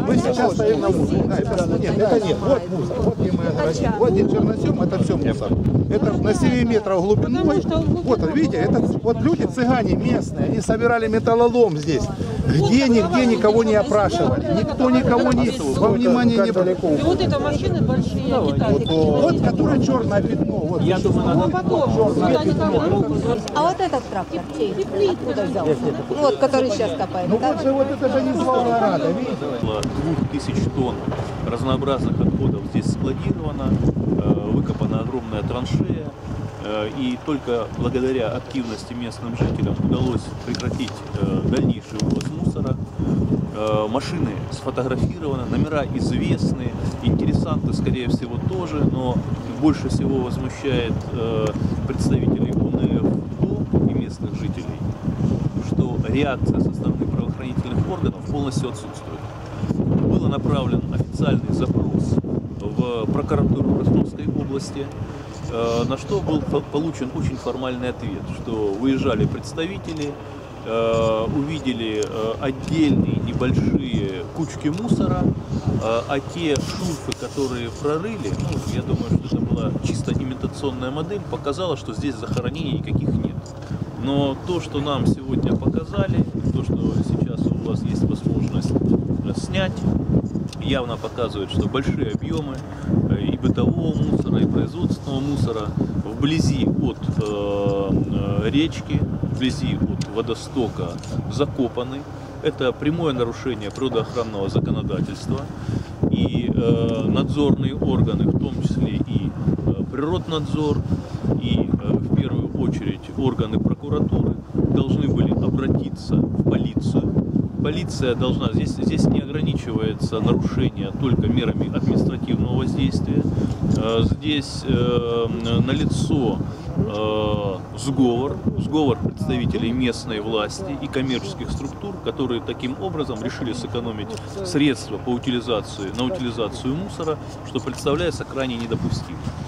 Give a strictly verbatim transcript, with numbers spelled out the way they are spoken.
Мы сейчас стоим на мусоре. Да, это, нет, это нет. Вот мусор. Вот где мы огородили. Вот где чернозем, это все мусор. Это на семь метров глубиной. Вот, видите, это вот люди, цыгане местные, они собирали металлолом здесь. Где, нигде никого не опрашивали. Никто никого не во внимание не брал. И вот это машины большие, Вот, вот, которое черное пятно. Вот, я думаю, ну, потом, черное пятно. А вот этот трактор чей? Откуда взялся? Вот, который сейчас копает. Ну вот же, вот это же не с Волгограда, видите? Около двух тысяч тонн разнообразных отходов здесь складировано, выкопана огромная траншея, и только благодаря активности местным жителям удалось прекратить дальнейший вывоз мусора. Машины сфотографированы, номера известны, интересанты, скорее всего, тоже, но больше всего возмущает представителей УНФ и местных жителей, что реакция со стороны правоохранительных органов полностью отсутствует. Был направлен официальный запрос в прокуратуру Ростовской области, на что был получен очень формальный ответ, что выезжали представители, увидели отдельные небольшие кучки мусора, а те шурфы, которые прорыли, ну, я думаю, что это была чисто имитационная модель, показала, что здесь захоронений никаких нет. Но то, что нам сегодня показали, то, что сейчас у вас есть возможность снять, явно показывает, что большие объемы и бытового мусора, и производственного мусора вблизи от э, речки, вблизи от водостока закопаны. Это прямое нарушение природоохранного законодательства. И э, надзорные органы, в том числе и э, Природнадзор, и э, в первую очередь органы прокуратуры должны были обратиться в полицию. Полиция должна, здесь, здесь не ограничивается нарушение только мерами административного воздействия. Здесь э, налицо э, сговор, сговор представителей местной власти и коммерческих структур, которые таким образом решили сэкономить средства по утилизации, на утилизацию мусора, что представляется крайне недопустимым.